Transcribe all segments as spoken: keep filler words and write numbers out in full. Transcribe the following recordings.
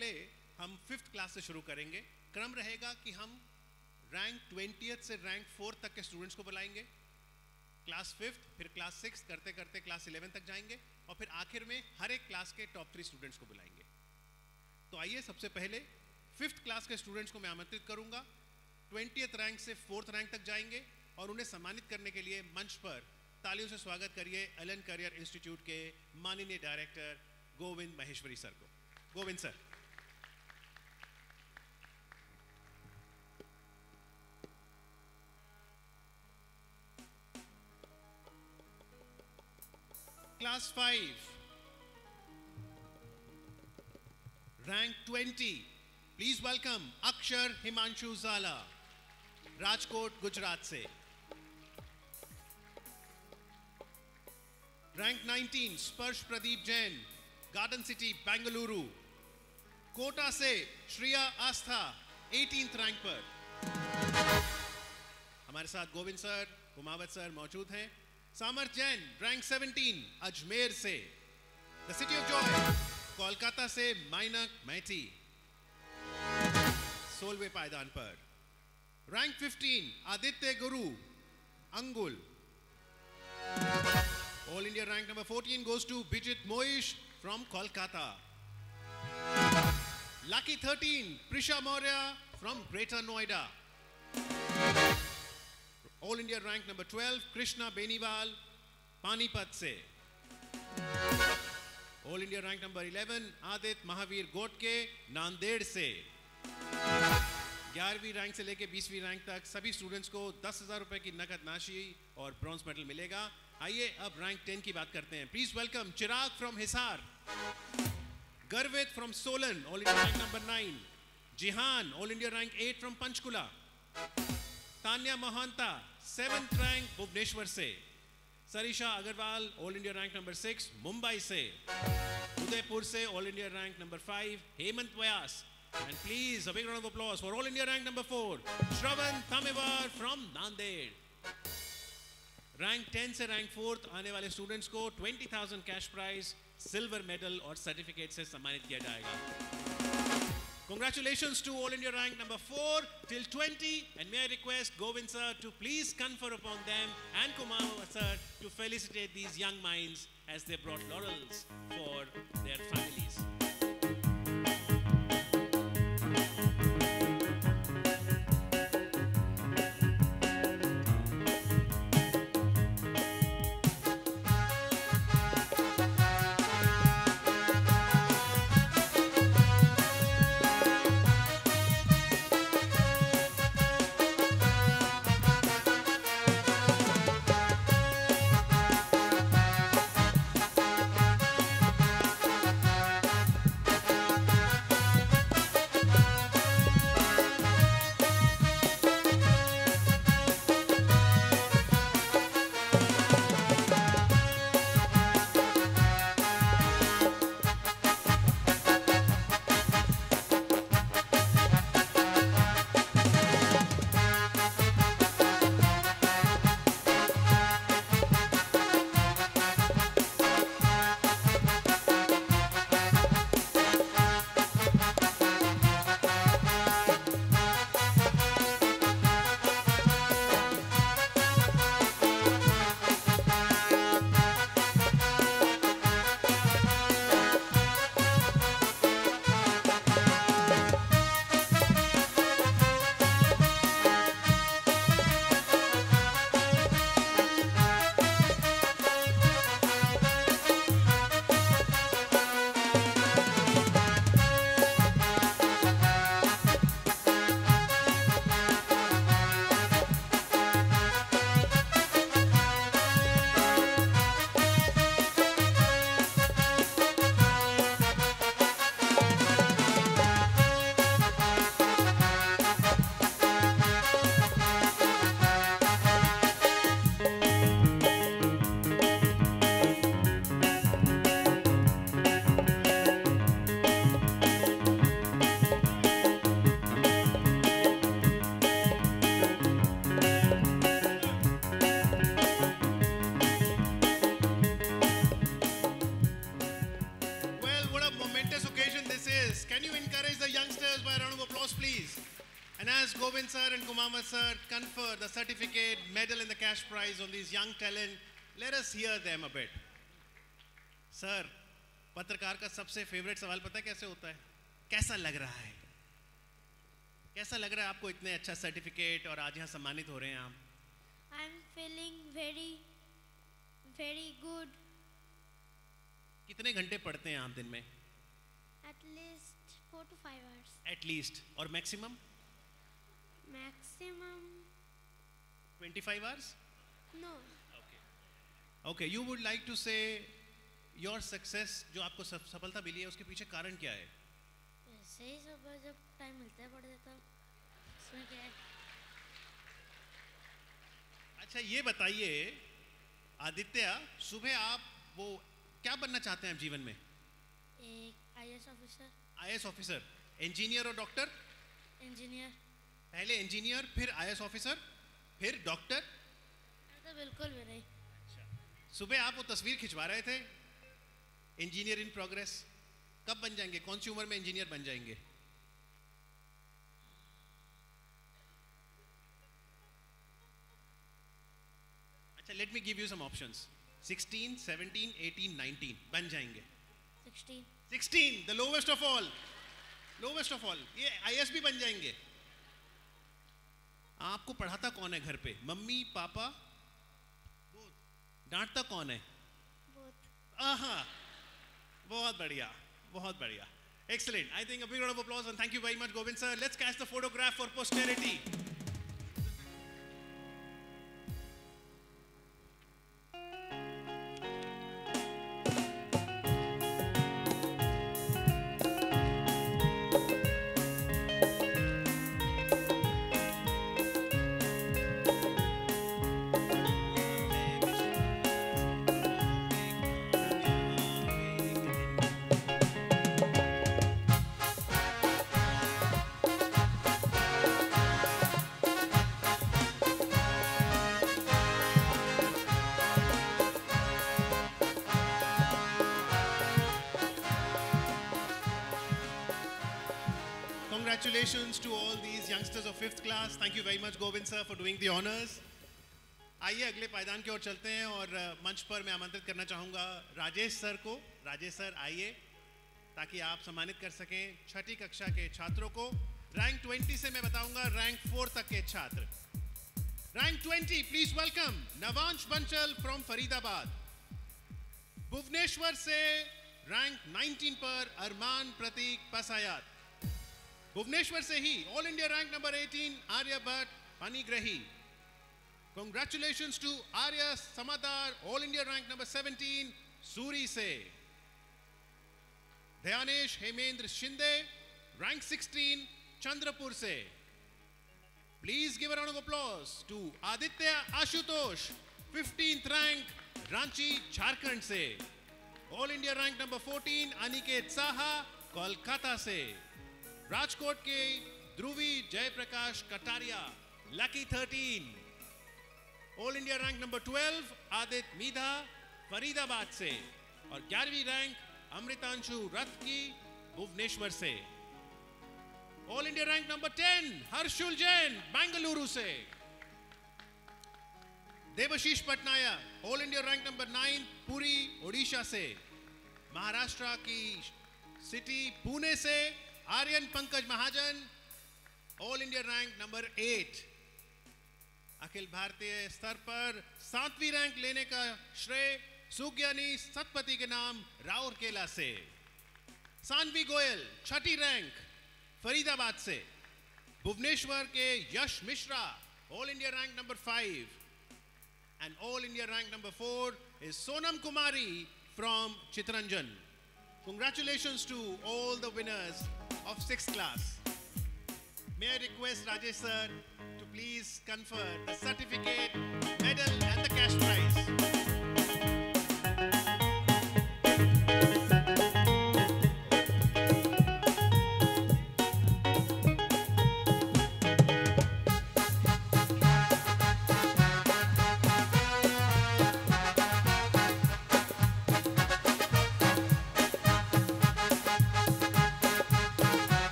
पहले हम fifth class से शुरू करेंगे। क्रम रहेगा कि हम रैंक ट्वेंटियथ से रैंक फोर्थ तक के स्टूडेंट्स को बुलाएंगे, क्लास फिफ्थ, फिर क्लास सिक्स, करते करते क्लास इलेवन तक जाएंगे और फिर आखिर में हर एक क्लास के टॉप थ्री स्टूडेंट्स को बुलाएंगे। तो आइए सबसे पहले फिफ्थ क्लास के स्टूडेंट्स को मैं आमंत्रित करूंगा। ट्वेंटियथ रैंक से फोर्थ रैंक तक जाएंगे और उन्हें सम्मानित करने के लिए मंच पर तालियों से स्वागत करिए एलन करियर इंस्टीट्यूट के माननीय डायरेक्टर गोविंद महेश्वरी सर को। Govind sir. Class five, rank twenty, please welcome Akshar Himanshu Jala, Rajkot Gujarat से। Rank nineteen, Sparsh Pradeep Jain, garden city Bengaluru. Kota से श्रिया आस्था, एटीन्थ रैंक पर। हमारे साथ गोविंद सर, कुमावत सर मौजूद हैं। सामर्थ जैन, रैंक सेवनटीन, अजमेर से। The city of joy, Kolkata से माइनक मैथी, सोलहवें पायदान पर। Rank fifteen, Aditya Guru, Angul. All India rank number fourteen goes to Bijit Moish from Kolkata. Lucky thirteen, Prisha Maurya from Greater Noida. All India rank number twelve, Krishna Beniwal, Panipat se. All India rank number eleven, Adit Mahavir Gotke, Nanded से। ग्यारहवीं rank से लेके बीसवीं rank तक सभी students को दस हजार रुपए की नकद राशि और ब्रॉन्ज मेडल मिलेगा। आइए अब रैंक टेन की बात करते हैं। Please welcome Chirag from Hisar, Garvit from Solan, all India rank number nine, Jihan all India rank eight from Panchkula, Tanya Mohanta seventh rank Bhubaneswar से, Sarisha Agarwal all India rank number six Mumbai से, उदयपुर से all India rank number five Hemant Vyas, and please a big round of applause for all India rank number four Shravan Thamewar from Nanded. Rank ten से rank fourth आने वाले students को twenty thousand cash prize, silver medal और certificate से सम्मानित किया जाएगा। Congratulations to all India rank number four till twenty, and may I request Govind sir to please confer upon them and Kumar sir to felicitate these young minds as they brought laurels for their families. Mohammed sir confer the certificate, medal and the cash prize on these young talent. Let us hear them a bit. Sir, पत्रकार का सबसे favourite सवाल पता है कैसे होता है? कैसा लग रहा है? कैसा लग रहा है आपको इतने अच्छा सर्टिफिकेट और आज यहाँ सम्मानित हो रहे हैं आप? I'm feeling very, very good. कितने घंटे पढ़ते हैं आप दिन में? At least four to five hours. At least. और maximum? Maximum. twenty-five hours? No. Okay. Okay. You would like to say your success जो आपको सफलता मिली है उसके पीछे कारण क्या है? ऐसे ही सब जब टाइम मिलता है पढ़ देता हूँ. इसमें क्या है? अच्छा ये बताइए आदित्य, सुबह आप वो क्या बनना चाहते हैं आप जीवन में? एक I A S officer. I A S officer, engineer और डॉक्टर? इंजीनियर. पहले इंजीनियर, फिर आई ए एस ऑफिसर, फिर डॉक्टर? तो बिल्कुल भी नहीं. अच्छा, सुबह आप वो तस्वीर खिंचवा रहे थे, इंजीनियर इन प्रोग्रेस. कब बन जाएंगे? कौन सी उम्र में इंजीनियर बन जाएंगे? अच्छा, let me give you some options. sixteen, seventeen, eighteen, nineteen बन जाएंगे. sixteen. sixteen, the lowest of all. Lowest of all. ये आई ए एस भी बन जाएंगे. आपको पढ़ाता कौन है घर पे? मम्मी, पापा? डांटता कौन है? आहा, बहुत बढ़िया, बहुत बढ़िया. Excellent. I think a big round of applause and thank you very much, Govind sir. Let's catch the photograph for posterity. Congratulations to all these youngsters of fifth class. Thank you very much, Govind sir, for doing the honors. आइए अगले पायदान की ओर चलते हैं और मंच पर मैं आमंत्रित करना चाहूँगा राजेश सर को. राजेश सर आइए ताकि आप सम्मानित कर सकें छठी कक्षा के छात्रों को. रैंक ट्वेंटी से मैं बताऊँगा रैंक फोर तक के छात्र. Rank twenty, please welcome Navansh Banchal from Faridabad. Bhubaneswar से रैंक नाइनटीन पर अरमान प्रतीक पसायात. भुवनेश्वर से ही all India rank number eighteen Arya Bhatt Panigrahi. Congratulations to Arya Samadar, All India rank number seventeen, Suri se. Dhyanesh Hemendra Shinde, rank sixteen, Chandrapur se. Please give a round of applause to Aditya Ashutosh, fifteenth rank, Ranchi, Jharkhand se. All India rank number fourteen, Aniket Saha, Kolkata se. Rajkot ke Dhruvi Jaiprakash Kataria, lucky thirteen. All India rank number twelve Aditya Midha Faridabad से. और ग्यारहवीं rank Amritanshu Rath की भुवनेश्वर से. All India rank number ten Harshul Jain Bengaluru से. Debashish Patnaik all India rank number nine Puri Odisha से. महाराष्ट्र की city Pune से Aryan Pankaj Mahajan all India rank number eight. अखिल भारतीय स्तर पर सातवीं रैंक लेने का श्रेय सुज्ञानी सतपति के नाम राउरकेला से. सानवी गोयल छठी रैंक फरीदाबाद से. भुवनेश्वर के Yash Mishra all India rank number five. And all India rank number four is Sonam Kumari from Chittaranjan. Congratulations to all the winners of sixth class. May I request Rajesh sir to please confer the certificate, medal and the cash prize.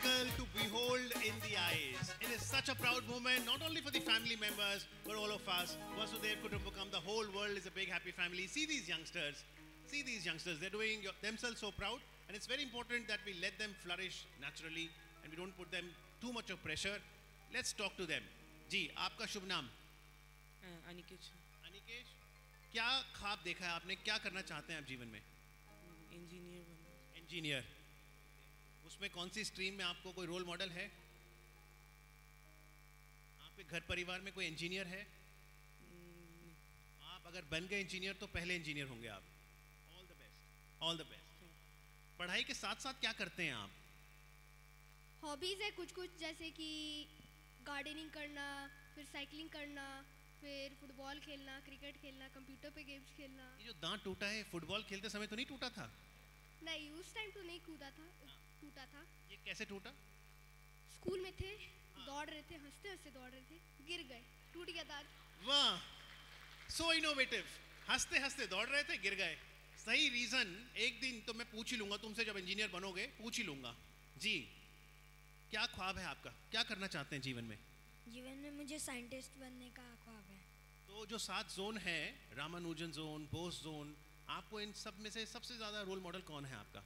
spectacle to behold in the eyes. It is such a proud moment, not only for the family members, but all of us. Vasudev Kutumbakam, the whole world is a big happy family. See these youngsters. See these youngsters. They're doing themselves so proud. And it's very important that we let them flourish naturally and we don't put them too much of pressure. Let's talk to them. जी, आपका शुभ नाम? अनिकेश. अनिकेश, क्या ख्वाब देखा है आपने? क्या करना चाहते हैं आप जीवन में? इंजीनियर बनना. इंजीनियर. उसमें कौन सी स्ट्रीम में आपको कोई रोल मॉडल है? आपके घर परिवार में कोई इंजीनियर है? आप अगर बन गए इंजीनियर तो पहले इंजीनियर होंगे आप. All the best. All the best. पढ़ाई के साथ साथ क्या करते हैं आप? हॉबीज है कुछ कुछ, जैसे कि गार्डनिंग करना, फिर साइकिलिंग करना, फिर फुटबॉल खेलना, क्रिकेट खेलना, कंप्यूटर पे गेम्स खेलना. ये जो दांत टूटा है, फुटबॉल खेलते समय तो नहीं टूटा था? नहीं, उस टाइम तो नहीं कूदा था, टूटा था. ये कैसे टूटा? स्कूल में थे, दौड़ रहे थे, हंसते हंसते दौड़ रहे थे, गिर गए, टूट गया दांत. वाह, सो इनोवेटिव. हंसते हंसते दौड़ रहे थे, गिर गए. सही रीजन. एक दिन तो मैं पूछ ही लूंगा तुमसे, जब इंजीनियर बनोगे पूछ ही लूंगा. जी, क्या ख्वाब है आपका? क्या करना चाहते हैं जीवन में? जीवन में मुझे साइंटिस्ट बनने का ख्वाब है. तो जो सात जोन है, रामानुजन जोन, बोस जोन, आपको इन सब में से सबसे ज्यादा रोल मॉडल कौन है आपका?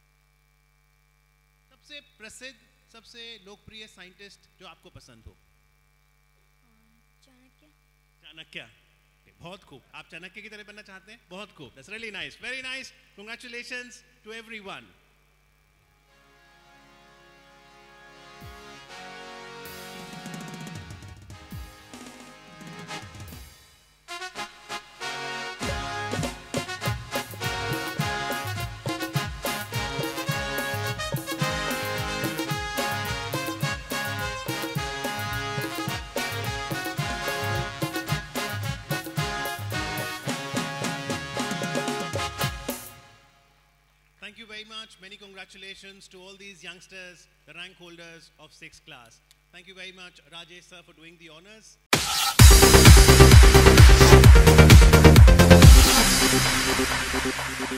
सबसे प्रसिद्ध, सबसे लोकप्रिय साइंटिस्ट जो आपको पसंद हो? चाणक्य. चाणक्य. बहुत खूब. आप चाणक्य की तरह बनना चाहते हैं? बहुत खूब. That's really nice. Very nice. Congratulations to everyone. Thank you very much. Many congratulations to all these youngsters, the rank holders of sixth class. Thank you very much, Rajesh sir, for doing the honors.